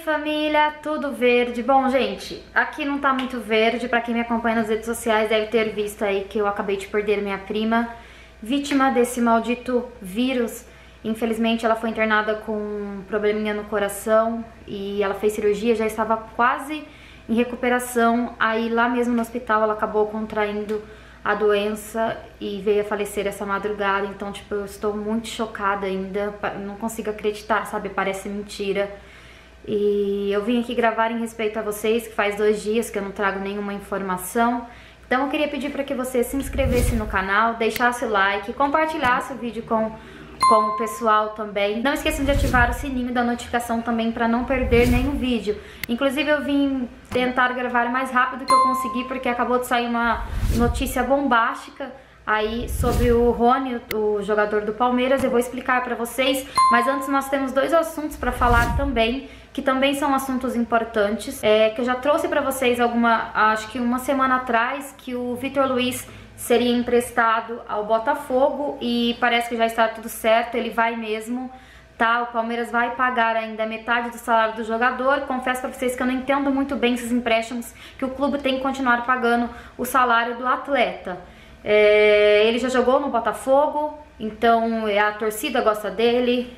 família, tudo verde? Bom, gente, aqui não tá muito verde. Pra quem me acompanha nas redes sociais deve ter visto aí que eu acabei de perder minha prima, vítima desse maldito vírus. Infelizmente ela foi internada com um probleminha no coração e ela fez cirurgia, já estava quase em recuperação. Aí lá mesmo no hospital ela acabou contraindo a doença e veio a falecer essa madrugada. Então, tipo, eu estou muito chocada ainda, não consigo acreditar, sabe? Parece mentira. E eu vim aqui gravar em respeito a vocês, que faz 2 dias que eu não trago nenhuma informação. Então eu queria pedir para que você se inscrevesse no canal, deixasse o like, compartilhasse o vídeo com o pessoal também. Não esqueçam de ativar o sininho da notificação também para não perder nenhum vídeo. Inclusive eu vim tentar gravar o mais rápido que eu consegui, porque acabou de sair uma notícia bombástica aí sobre o Rony, o jogador do Palmeiras. Eu vou explicar para vocês, mas antes nós temos 2 assuntos para falar também, que também são assuntos importantes, que eu já trouxe para vocês acho que uma semana atrás, que o Vitor Luiz seria emprestado ao Botafogo e parece que já está tudo certo, ele vai mesmo, tá? O Palmeiras vai pagar ainda metade do salário do jogador. Confesso para vocês que eu não entendo muito bem esses empréstimos, que o clube tem que continuar pagando o salário do atleta. Ele já jogou no Botafogo, então a torcida gosta dele,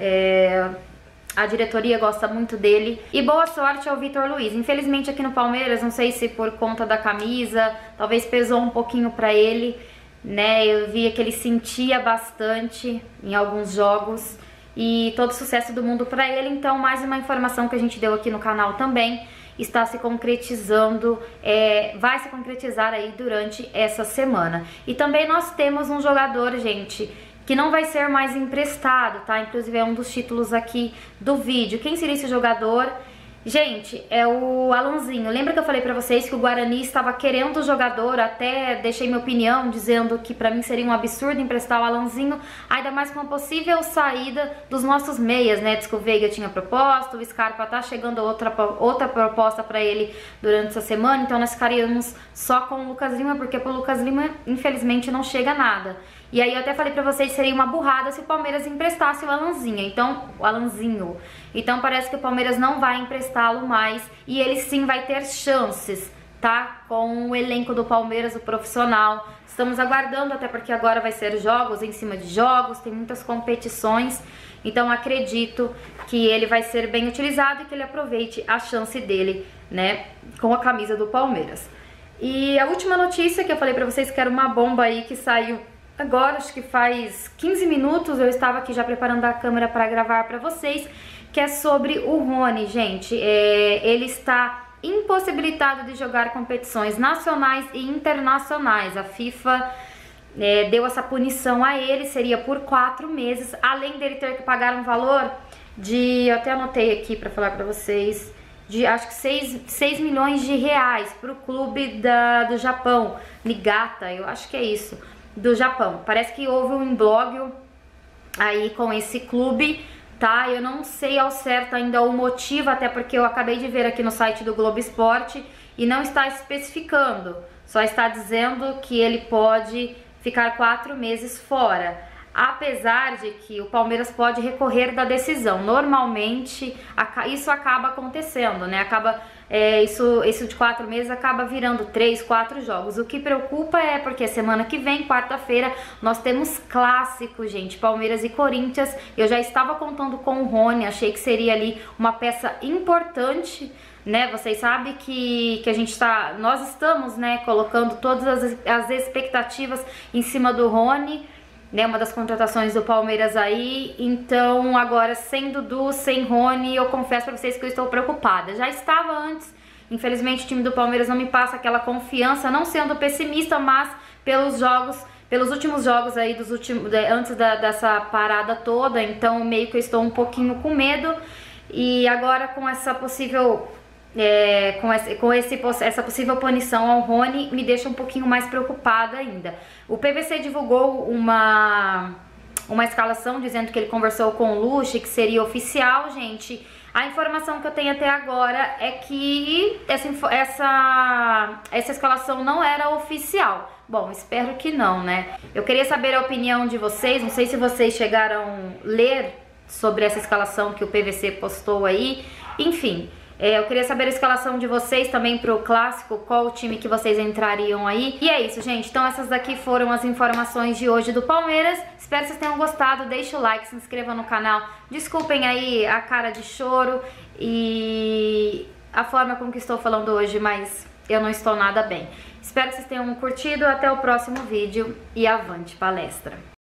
a diretoria gosta muito dele. E boa sorte ao Vitor Luiz. Infelizmente aqui no Palmeiras, não sei se por conta da camisa, talvez pesou um pouquinho pra ele, né? Eu via que ele sentia bastante em alguns jogos. E todo sucesso do mundo pra ele. Então mais uma informação que a gente deu aqui no canal também está se concretizando, vai se concretizar aí durante essa semana. E também nós temos um jogador, gente, que não vai ser mais emprestado, tá? Inclusive é um dos títulos aqui do vídeo. Quem seria esse jogador? Gente, é o Alanzinho. Lembra que eu falei pra vocês que o Guarani estava querendo o jogador? Até deixei minha opinião dizendo que pra mim seria um absurdo emprestar o Alanzinho, ainda mais com a possível saída dos nossos meias, né? Diz que o Veiga tinha proposta, o Scarpa tá chegando outra proposta pra ele durante essa semana, então nós ficaríamos só com o Lucas Lima, porque pro Lucas Lima infelizmente não chega nada. E aí eu até falei pra vocês que seria uma burrada se o Palmeiras emprestasse o Alanzinho. Então parece que o Palmeiras não vai emprestá-lo mais e ele sim vai ter chances, tá? Com o elenco do Palmeiras, o profissional. Estamos aguardando, até porque agora vai ser jogos em cima de jogos, tem muitas competições. Então acredito que ele vai ser bem utilizado e que ele aproveite a chance dele, né, com a camisa do Palmeiras. E a última notícia que eu falei pra vocês, que era uma bomba aí que saiu agora, acho que faz 15 minutos, eu estava aqui já preparando a câmera para gravar para vocês, que é sobre o Rony, gente. Ele está impossibilitado de jogar competições nacionais e internacionais. A FIFA deu essa punição a ele, seria por 4 meses, além dele ter que pagar um valor de, eu até anotei aqui para falar para vocês, de acho que 6 milhões de reais para o clube do Japão, Niigata, eu acho que é isso, do Japão. Parece que houve um imbróglio aí com esse clube, tá? Eu não sei ao certo ainda o motivo, até porque eu acabei de ver aqui no site do Globo Esporte e não está especificando, só está dizendo que ele pode ficar 4 meses fora. Apesar de que o Palmeiras pode recorrer da decisão. Normalmente isso acaba acontecendo, né? Isso de 4 meses acaba virando 3, 4 jogos. O que preocupa é porque semana que vem, quarta-feira, nós temos clássico, gente, Palmeiras e Corinthians. Eu já estava contando com o Rony, achei que seria ali uma peça importante, né? Vocês sabem que nós estamos, né, colocando todas as expectativas em cima do Rony, né, uma das contratações do Palmeiras aí. Então agora sem Dudu, sem Rony, eu confesso pra vocês que eu estou preocupada. Já estava antes, infelizmente o time do Palmeiras não me passa aquela confiança, não sendo pessimista, mas pelos últimos jogos aí, antes dessa parada toda, então meio que eu estou um pouquinho com medo. E agora com essa possível essa possível punição ao Rony, me deixa um pouquinho mais preocupada ainda. O PVC divulgou uma escalação dizendo que ele conversou com o Luchi, que seria oficial, gente. A informação que eu tenho até agora é que essa escalação não era oficial. Bom, espero que não, né? Eu queria saber a opinião de vocês, não sei se vocês chegaram a ler sobre essa escalação que o PVC postou aí. Enfim, eu queria saber a escalação de vocês também pro Clássico, qual o time que vocês entrariam aí. E é isso, gente. Então essas daqui foram as informações de hoje do Palmeiras. Espero que vocês tenham gostado. Deixa o like, se inscreva no canal. Desculpem aí a cara de choro e a forma como que estou falando hoje, mas eu não estou nada bem. Espero que vocês tenham curtido. Até o próximo vídeo e avante palestra!